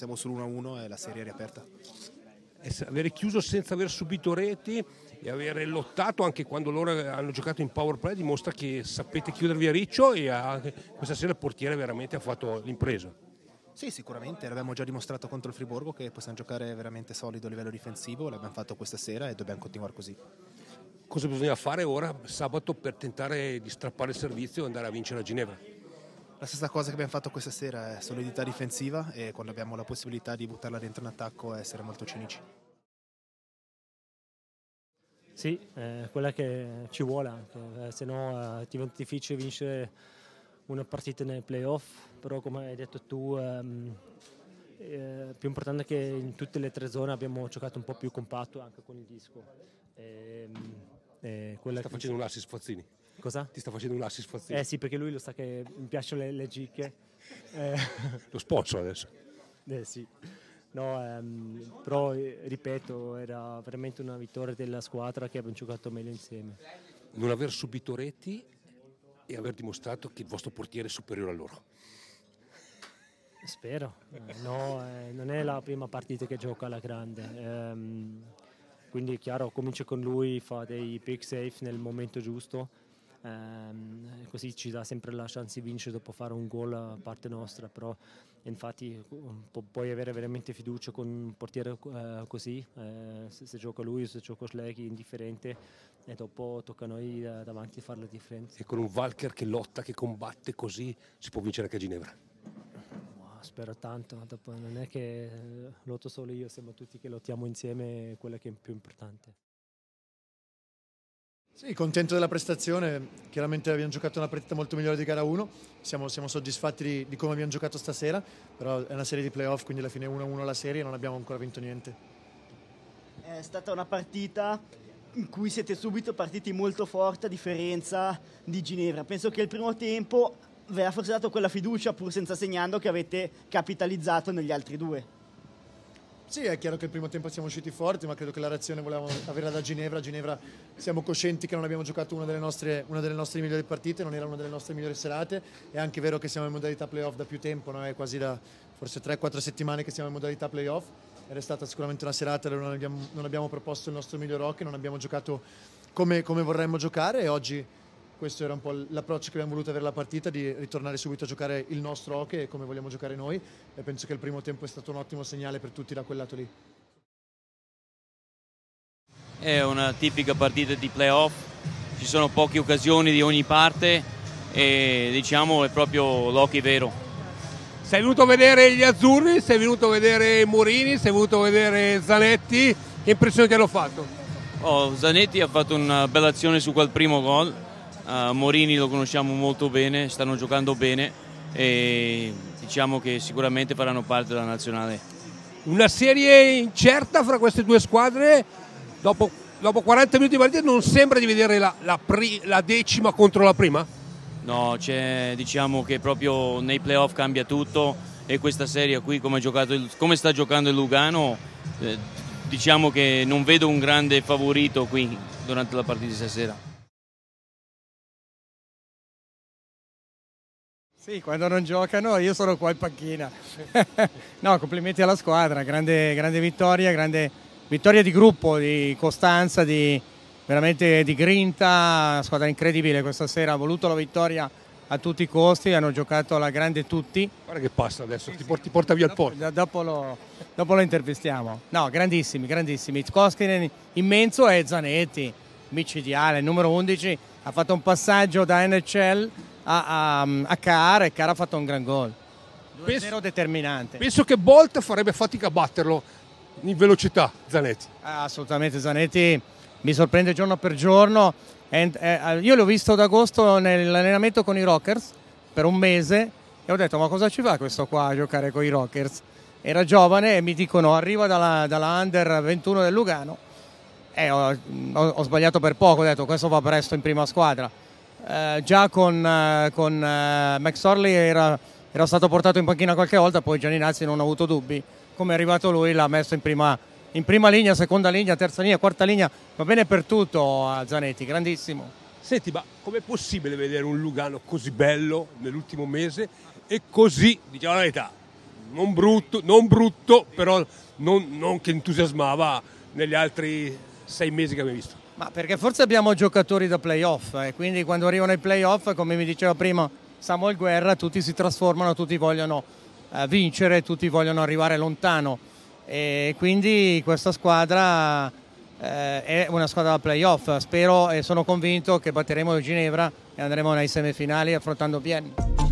siamo sull'1-1 e la serie è riaperta. Avere chiuso senza aver subito reti e avere lottato anche quando loro hanno giocato in power play dimostra che sapete chiudervi a riccio, e questa sera il portiere veramente ha fatto l'impresa. Sì, sicuramente, l'abbiamo già dimostrato contro il Friburgo che possiamo giocare veramente solido a livello difensivo, l'abbiamo fatto questa sera e dobbiamo continuare così. Cosa bisogna fare ora, sabato, per tentare di strappare il servizio e andare a vincere a Ginevra? La stessa cosa che abbiamo fatto questa sera è solidità difensiva, e quando abbiamo la possibilità di buttarla dentro in attacco essere molto cinici. Sì, quella che ci vuole anche, se no diventa difficile vincere una partita nei playoff, però come hai detto tu più importante è che in tutte le tre zone abbiamo giocato un po' più compatto anche con il disco. Ti sta facendo un assist Fazzini? Cosa? Ti sta facendo un assist Fazzini? Sì, perché lui lo sa che mi piacciono le gicche. Lo sponsor adesso. Sì. No, però ripeto, era veramente una vittoria della squadra che abbiamo giocato meglio insieme. Non aver subito reti e aver dimostrato che il vostro portiere è superiore a loro. Spero, no, non è la prima partita che gioca alla grande, quindi è chiaro, comincia con lui, fa dei big save nel momento giusto, così ci dà sempre la chance di vincere dopo fare un gol a parte nostra, però infatti puoi avere veramente fiducia con un portiere così, se gioca lui o se gioca Schleghi, indifferente, e dopo tocca a noi davanti a fare la differenza. E con un Walker che lotta, che combatte, così si può vincere anche a Ginevra. Spero tanto, dopo non è che lotto solo io, siamo tutti che lottiamo insieme, è quella che è più importante. Sì, contento della prestazione, chiaramente abbiamo giocato una partita molto migliore di gara 1, siamo soddisfatti di come abbiamo giocato stasera, però è una serie di playoff, quindi alla fine 1-1 la serie e non abbiamo ancora vinto niente. È stata una partita in cui siete subito partiti molto forte a differenza di Ginevra. Penso che il primo tempo vi ha forse dato quella fiducia, pur senza segnando, che avete capitalizzato negli altri due. Sì, è chiaro che il primo tempo siamo usciti forti, ma credo che la reazione volevamo averla da Ginevra. A Ginevra siamo coscienti che non abbiamo giocato una delle nostre migliori partite, non era una delle nostre migliori serate. È anche vero che siamo in modalità playoff da più tempo, no? È quasi da forse 3-4 settimane che siamo in modalità playoff. Ed è stata sicuramente una serata dove non abbiamo proposto il nostro miglior hockey, non abbiamo giocato come vorremmo giocare, e oggi questo era un po' l'approccio che abbiamo voluto avere alla partita, di ritornare subito a giocare il nostro hockey e come vogliamo giocare noi, e penso che il primo tempo è stato un ottimo segnale per tutti da quel lato lì. È una tipica partita di playoff, ci sono poche occasioni di ogni parte e diciamo è proprio l'hockey vero. Sei venuto a vedere gli azzurri, sei venuto a vedere Morini, sei venuto a vedere Zanetti, che impressione ti hanno fatto? Zanetti ha fatto una bella azione su quel primo gol. Morini lo conosciamo molto bene, stanno giocando bene e diciamo che sicuramente faranno parte della nazionale. Una serie incerta fra queste due squadre, dopo 40 minuti di partita non sembra di vedere la decima contro la prima? No, diciamo che proprio nei playoff cambia tutto, e questa serie qui come sta giocando il Lugano, diciamo che non vedo un grande favorito qui durante la partita di stasera. Sì, quando non giocano io sono qua in panchina. No, complimenti alla squadra, grande vittoria, grande vittoria di gruppo, di costanza, veramente di grinta, una squadra incredibile questa sera, ha voluto la vittoria a tutti i costi, hanno giocato alla grande tutti. Guarda che passa adesso, ti porta via il posto. Dopo lo intervistiamo. No, grandissimi, Koskinen immenso, e Zanetti, micidiale, numero 11, ha fatto un passaggio da NHL a Carr, e Carr ha fatto un gran gol. 2-0 determinante. Penso che Bolt farebbe fatica a batterlo in velocità, Zanetti. Assolutamente, Zanetti mi sorprende giorno per giorno. Io l'ho visto ad agosto nell'allenamento con i Rockers per un mese e ho detto: ma cosa ci fa questo qua a giocare con i Rockers? Era giovane e mi dicono arriva dalla Under 21 del Lugano, e ho sbagliato per poco, ho detto questo va presto in prima squadra. Già con Max Orley era stato portato in panchina qualche volta, poi Gianninazzi non ha avuto dubbi, come è arrivato lui l'ha messo in prima linea, seconda linea, terza linea, quarta linea, va bene per tutto a Zanetti, grandissimo. Senti, ma com'è possibile vedere un Lugano così bello nell'ultimo mese e così, diciamo la verità, non brutto, però non che entusiasmava negli altri 6 mesi che abbiamo visto. Ma perché forse abbiamo giocatori da playoff, e quindi quando arrivano i playoff, come mi diceva prima Samuel Guerra, tutti si trasformano, tutti vogliono vincere, tutti vogliono arrivare lontano, e quindi questa squadra è una squadra da playoff. Spero e sono convinto che batteremo Ginevra e andremo nei semifinali affrontando Vienne.